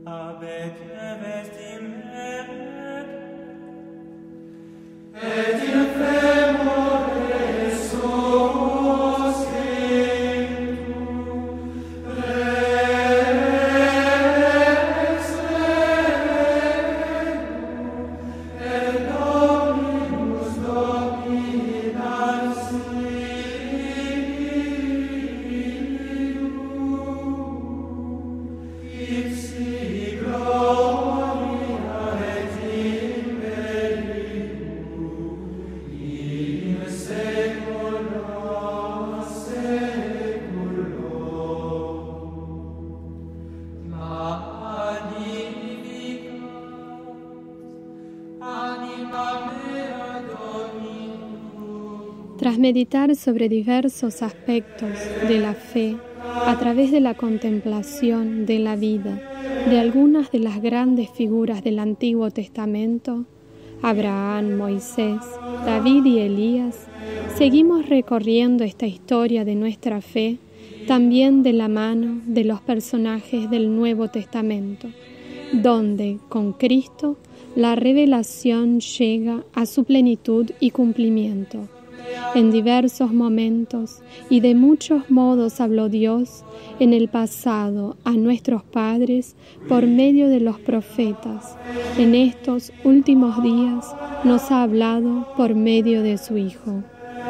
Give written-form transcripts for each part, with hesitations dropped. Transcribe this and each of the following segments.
Tras meditar sobre diversos aspectos de la fe a través de la contemplación de la vida de algunas de las grandes figuras del Antiguo Testamento, Abraham, Moisés, David y Elías, seguimos recorriendo esta historia de nuestra fe también de la mano de los personajes del Nuevo Testamento, donde, con Cristo, la revelación llega a su plenitud y cumplimiento. En diversos momentos y de muchos modos habló Dios en el pasado a nuestros padres por medio de los profetas. En estos últimos días nos ha hablado por medio de su Hijo.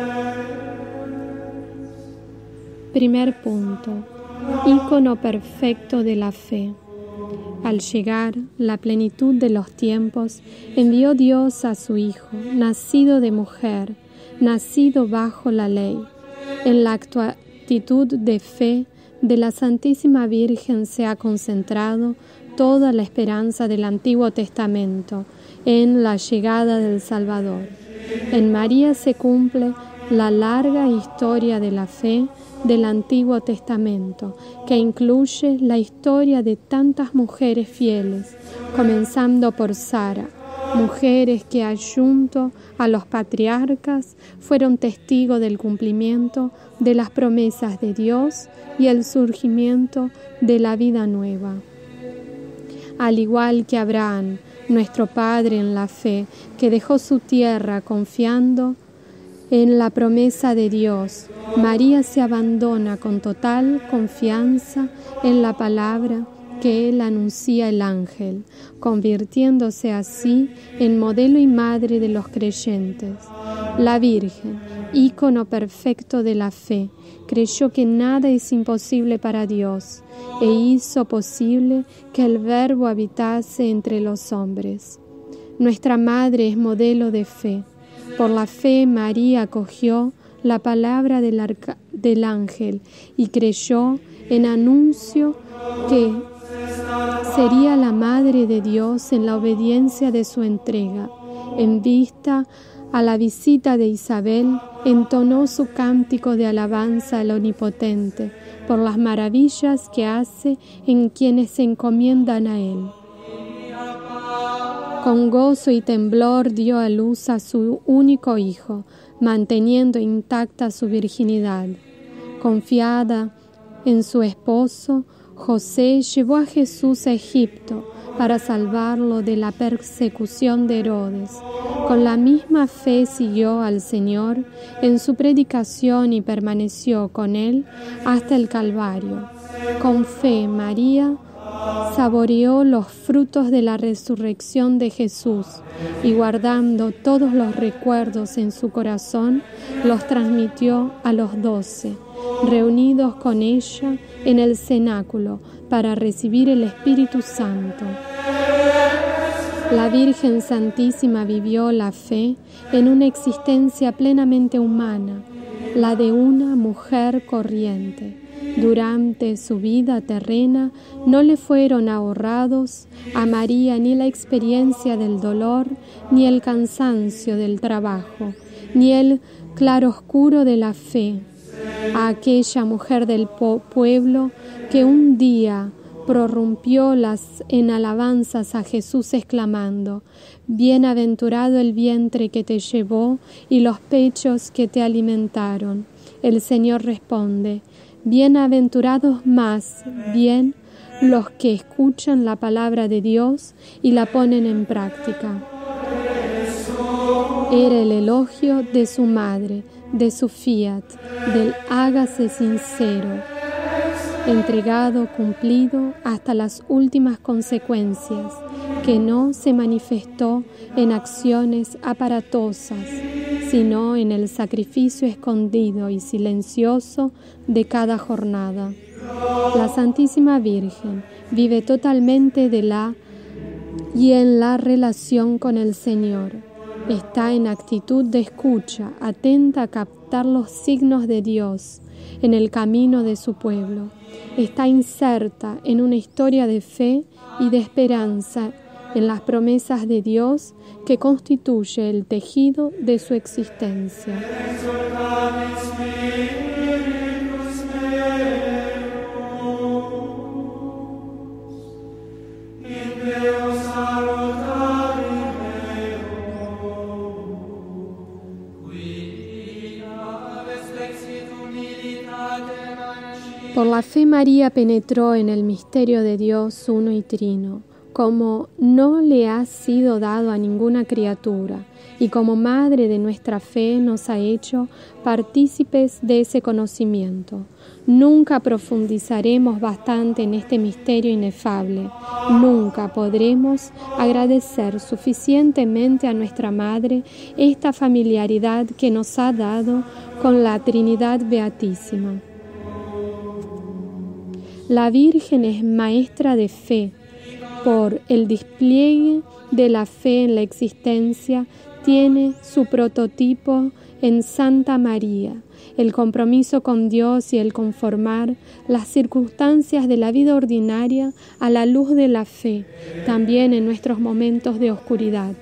Primer punto. Ícono perfecto de la fe. Al llegar la plenitud de los tiempos, envió Dios a su Hijo, nacido de mujer, nacido bajo la ley. En la actitud de fe de la Santísima Virgen se ha concentrado toda la esperanza del Antiguo Testamento en la llegada del Salvador. En María se cumple la larga historia de la fe del Antiguo Testamento, que incluye la historia de tantas mujeres fieles, comenzando por Sara, mujeres que, junto a los patriarcas, fueron testigos del cumplimiento de las promesas de Dios y el surgimiento de la vida nueva. Al igual que Abraham, nuestro padre en la fe, que dejó su tierra confiando en la promesa de Dios, María se abandona con total confianza en la palabra que él anuncia el ángel, convirtiéndose así en modelo y madre de los creyentes. La Virgen, ícono perfecto de la fe, creyó que nada es imposible para Dios e hizo posible que el Verbo habitase entre los hombres. Nuestra Madre es modelo de fe. Por la fe María acogió la palabra del ángel y creyó en anuncio que sería la Madre de Dios en la obediencia de su entrega. En vista a la visita de Isabel, entonó su cántico de alabanza al Omnipotente por las maravillas que hace en quienes se encomiendan a Él. Con gozo y temblor dio a luz a su único hijo, manteniendo intacta su virginidad. Confiada en su esposo, José llevó a Jesús a Egipto para salvarlo de la persecución de Herodes. Con la misma fe siguió al Señor en su predicación y permaneció con Él hasta el Calvario. Con fe, María saboreó los frutos de la resurrección de Jesús y guardando todos los recuerdos en su corazón, los transmitió a los 12, reunidos con ella en el cenáculo para recibir el Espíritu Santo. La Virgen Santísima vivió la fe en una existencia plenamente humana, la de una mujer corriente. Durante su vida terrena no le fueron ahorrados a María ni la experiencia del dolor, ni el cansancio del trabajo, ni el claroscuro de la fe. A aquella mujer del pueblo que un día prorrumpió en alabanzas a Jesús exclamando: «Bienaventurado el vientre que te llevó y los pechos que te alimentaron». El Señor responde: «Bienaventurados más bien los que escuchan la palabra de Dios y la ponen en práctica. Era el elogio de su madre, de su fiat, del hágase sincero, entregado, cumplido hasta las últimas consecuencias, que no se manifestó en acciones aparatosas, sino en el sacrificio escondido y silencioso de cada jornada. La Santísima Virgen vive totalmente de la y en la relación con el Señor. Está en actitud de escucha, atenta a captar los signos de Dios en el camino de su pueblo. Está inserta en una historia de fe y de esperanza en las promesas de Dios que constituye el tejido de su existencia. Por la fe María penetró en el misterio de Dios uno y trino, como no le ha sido dado a ninguna criatura, y como Madre de nuestra fe nos ha hecho partícipes de ese conocimiento. Nunca profundizaremos bastante en este misterio inefable, nunca podremos agradecer suficientemente a nuestra Madre esta familiaridad que nos ha dado con la Trinidad Beatísima. La Virgen es maestra de fe. Por el despliegue de la fe en la existencia, tiene su prototipo en Santa María, el compromiso con Dios y el conformar las circunstancias de la vida ordinaria a la luz de la fe, también en nuestros momentos de oscuridad.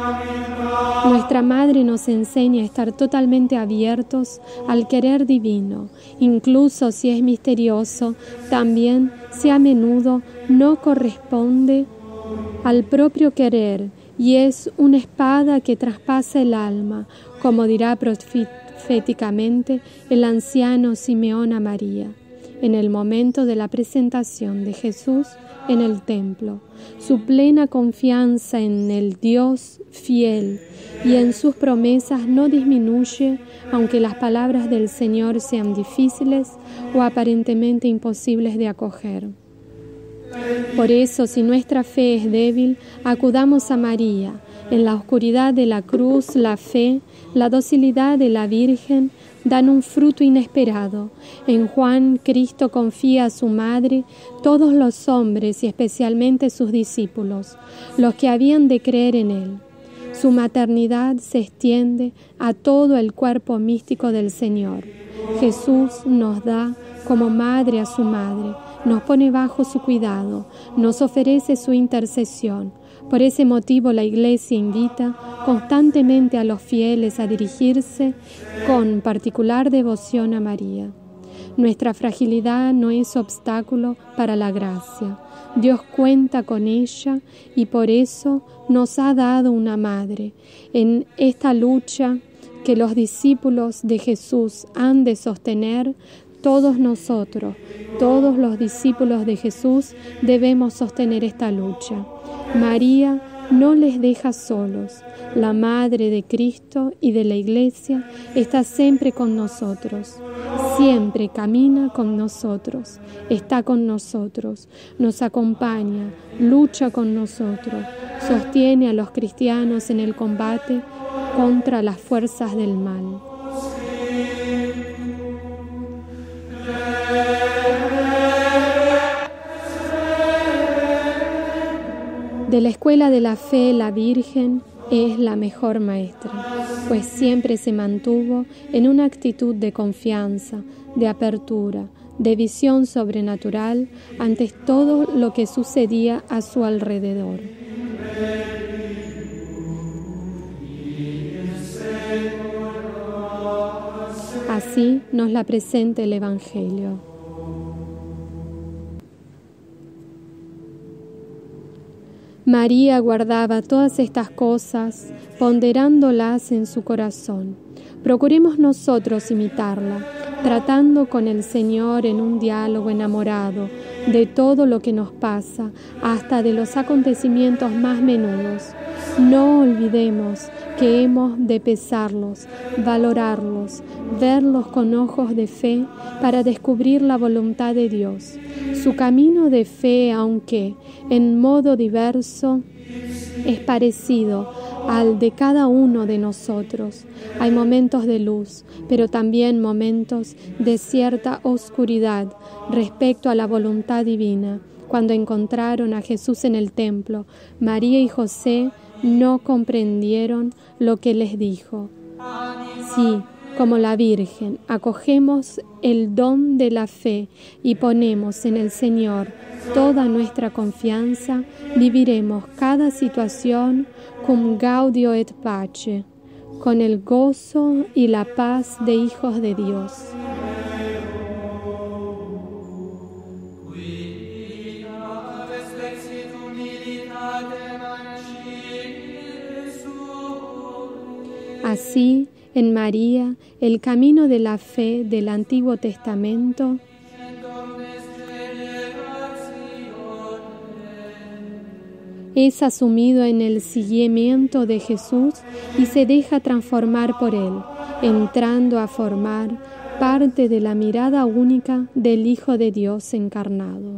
Nuestra Madre nos enseña a estar totalmente abiertos al querer divino, incluso si es misterioso, también si a menudo no corresponde al propio querer y es una espada que traspasa el alma, como dirá proféticamente el anciano Simeón a María, en el momento de la presentación de Jesús en el templo. Su plena confianza en el Dios fiel y en sus promesas no disminuye, aunque las palabras del Señor sean difíciles o aparentemente imposibles de acoger. Por eso, si nuestra fe es débil, acudamos a María. En la oscuridad de la cruz, la fe, la docilidad de la Virgen dan un fruto inesperado. En Juan, Cristo confía a su madre todos los hombres y especialmente sus discípulos, los que habían de creer en él. Su maternidad se extiende a todo el cuerpo místico del Señor. Jesús nos da como madre a su madre, nos pone bajo su cuidado, nos ofrece su intercesión. Por ese motivo la Iglesia invita constantemente a los fieles a dirigirse con particular devoción a María. Nuestra fragilidad no es obstáculo para la gracia. Dios cuenta con ella y por eso nos ha dado una madre. En esta lucha que los discípulos de Jesús han de sostener, todos nosotros, todos los discípulos de Jesús, debemos sostener esta lucha. María no les deja solos. La Madre de Cristo y de la Iglesia está siempre con nosotros. Siempre camina con nosotros, está con nosotros, nos acompaña, lucha con nosotros, sostiene a los cristianos en el combate contra las fuerzas del mal. De la escuela de la fe, la Virgen es la mejor maestra, pues siempre se mantuvo en una actitud de confianza, de apertura, de visión sobrenatural ante todo lo que sucedía a su alrededor. Así nos la presenta el Evangelio. María guardaba todas estas cosas, ponderándolas en su corazón. Procuremos nosotros imitarla, tratando con el Señor en un diálogo enamorado, de todo lo que nos pasa, hasta de los acontecimientos más menudos. No olvidemos que hemos de pesarlos, valorarlos, verlos con ojos de fe para descubrir la voluntad de Dios. Su camino de fe, aunque en modo diverso, es parecido al de cada uno de nosotros. Hay momentos de luz, pero también momentos de cierta oscuridad respecto a la voluntad divina. Cuando encontraron a Jesús en el templo, María y José no comprendieron lo que les dijo. Sí, como la Virgen, acogemos el don de la fe y ponemos en el Señor toda nuestra confianza, viviremos cada situación cum gaudio et pace, con el gozo y la paz de hijos de Dios. Así, en María, el camino de la fe del Antiguo Testamento es asumido en el seguimiento de Jesús y se deja transformar por Él, entrando a formar parte de la mirada única del Hijo de Dios encarnado.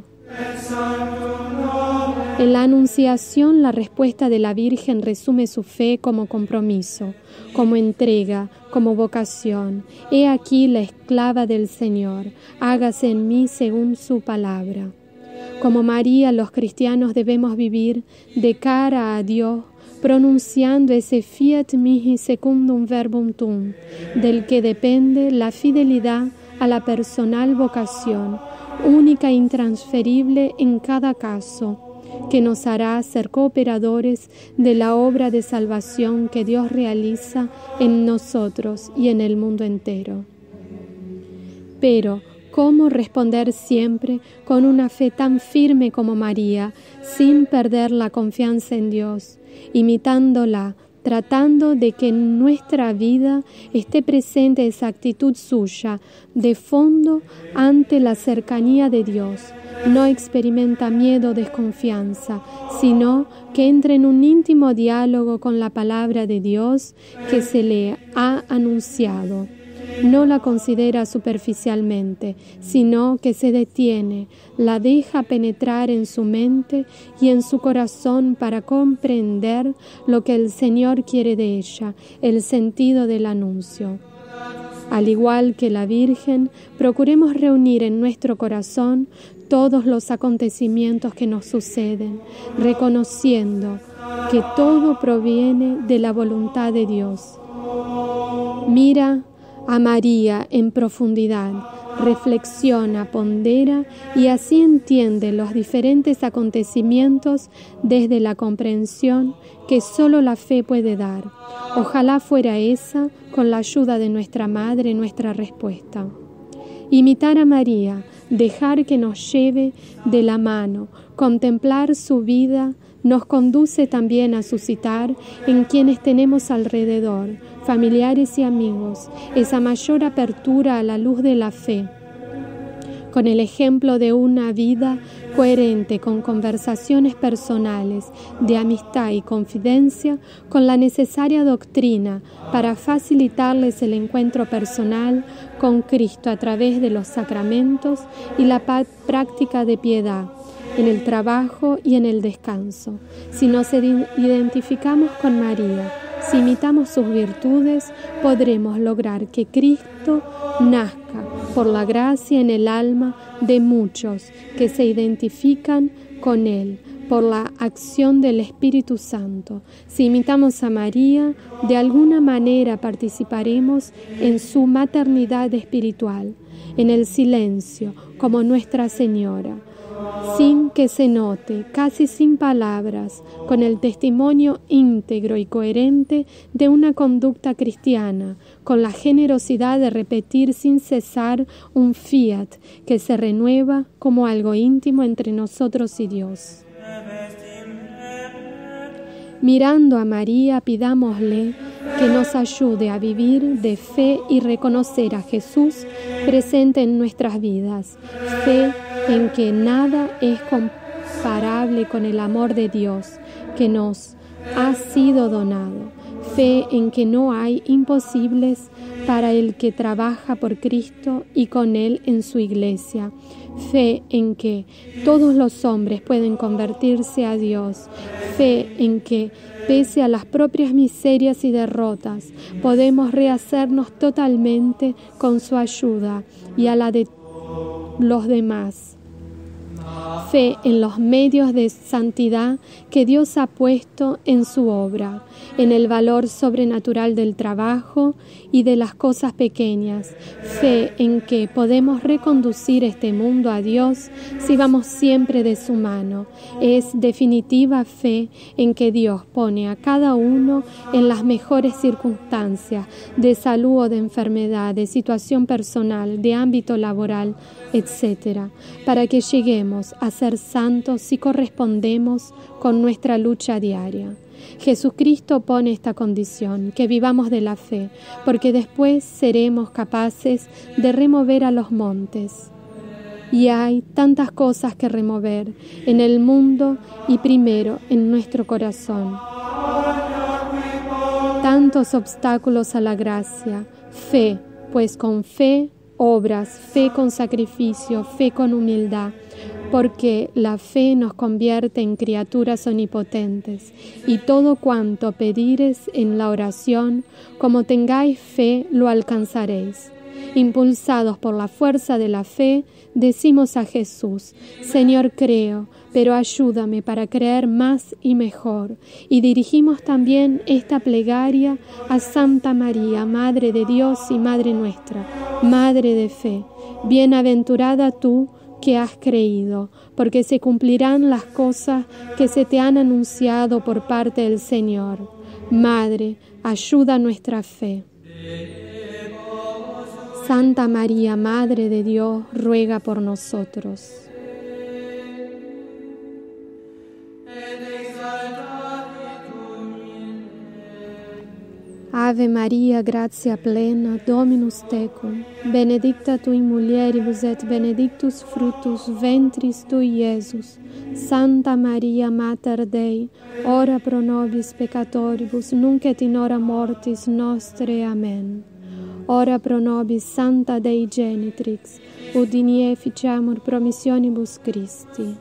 En la Anunciación, la respuesta de la Virgen resume su fe como compromiso, como entrega, como vocación. He aquí la esclava del Señor, hágase en mí según su palabra. Como María, los cristianos debemos vivir de cara a Dios, pronunciando ese fiat mihi secundum verbum tuum, del que depende la fidelidad a la personal vocación, única e intransferible en cada caso, que nos hará ser cooperadores de la obra de salvación que Dios realiza en nosotros y en el mundo entero. Pero, ¿cómo responder siempre con una fe tan firme como María, sin perder la confianza en Dios, imitándola, tratando de que en nuestra vida esté presente esa actitud suya de fondo ante la cercanía de Dios? No experimenta miedo o desconfianza, sino que entra en un íntimo diálogo con la palabra de Dios que se le ha anunciado. No la considera superficialmente, sino que se detiene, la deja penetrar en su mente y en su corazón para comprender lo que el Señor quiere de ella, el sentido del anuncio. Al igual que la Virgen, procuremos reunir en nuestro corazón todos los acontecimientos que nos suceden, reconociendo que todo proviene de la voluntad de Dios. Mira a María en profundidad, reflexiona, pondera y así entiende los diferentes acontecimientos desde la comprensión que solo la fe puede dar. Ojalá fuera esa, con la ayuda de nuestra Madre, nuestra respuesta. Imitar a María, dejar que nos lleve de la mano, contemplar su vida, nos conduce también a suscitar en quienes tenemos alrededor, familiares y amigos, esa mayor apertura a la luz de la fe. Con el ejemplo de una vida coherente con conversaciones personales, de amistad y confidencia, con la necesaria doctrina para facilitarles el encuentro personal con Cristo a través de los sacramentos y la práctica de piedad, en el trabajo y en el descanso. Si nos identificamos con María, si imitamos sus virtudes, podremos lograr que Cristo nazca por la gracia en el alma de muchos que se identifican con Él, por la acción del Espíritu Santo. Si imitamos a María, de alguna manera participaremos en su maternidad espiritual, en el silencio, como Nuestra Señora, sin que se note, casi sin palabras, con el testimonio íntegro y coherente de una conducta cristiana, con la generosidad de repetir sin cesar un fiat que se renueva como algo íntimo entre nosotros y Dios. Mirando a María, pidámosle que nos ayude a vivir de fe y reconocer a Jesús presente en nuestras vidas. Fe en que nada es comparable con el amor de Dios que nos ha sido donado. Fe en que no hay imposibles para el que trabaja por Cristo y con Él en su iglesia. Fe en que todos los hombres pueden convertirse a Dios. Fe en que, pese a las propias miserias y derrotas, podemos rehacernos totalmente con su ayuda y a la de los demás. Fe en los medios de santidad que Dios ha puesto en su obra, en el valor sobrenatural del trabajo y de las cosas pequeñas. Fe en que podemos reconducir este mundo a Dios si vamos siempre de su mano. Es definitiva fe en que Dios pone a cada uno en las mejores circunstancias de salud o de enfermedad, de situación personal, de ámbito laboral, etc., para que lleguemos a ser santos si correspondemos con nuestra lucha diaria. Jesucristo pone esta condición, que vivamos de la fe, porque después seremos capaces de remover a los montes. Y hay tantas cosas que remover en el mundo y primero en nuestro corazón. Tantos obstáculos a la gracia. Fe, pues con fe, obras, fe con sacrificio, fe con humildad, porque la fe nos convierte en criaturas omnipotentes, y todo cuanto pedires en la oración, como tengáis fe, lo alcanzaréis. Impulsados por la fuerza de la fe, decimos a Jesús: Señor, creo, pero ayúdame para creer más y mejor. Y dirigimos también esta plegaria a Santa María, Madre de Dios y Madre nuestra, Madre de fe. Bienaventurada tú que has creído, porque se cumplirán las cosas que se te han anunciado por parte del Señor. Madre, ayuda nuestra fe. Santa María, Madre de Dios, ruega por nosotros. Ave Maria, gratia plena, Dominus tecum, benedicta tu in mulieribus et benedictus fructus ventris tui, Iesus. Santa Maria, Mater Dei, ora pro nobis peccatoribus, nunc et in hora mortis nostre. Amen. Ora pro nobis, Santa Dei Genitrix, ut in efficiamur promissionibus Christi.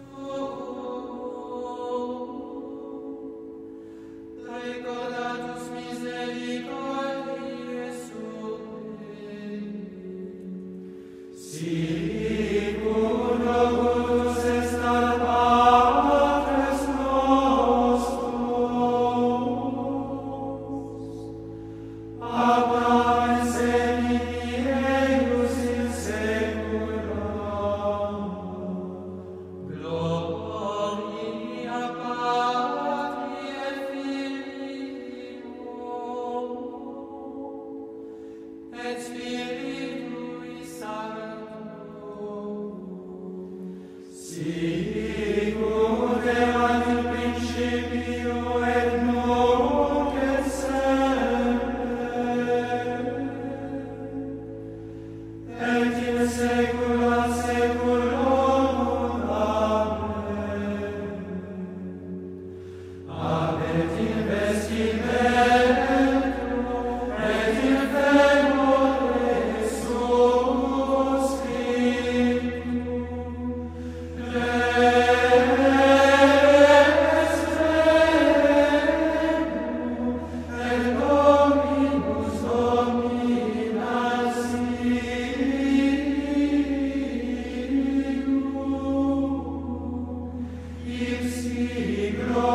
Ipsi